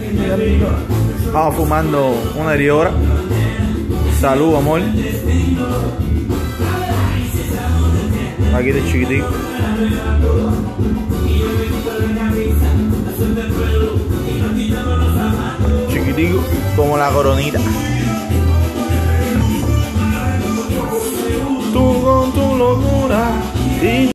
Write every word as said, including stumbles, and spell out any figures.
Estamos fumando una hora. Salud, amor. Aquí de chiquitico. Chiquitico como la coronita. Tú con tu locura.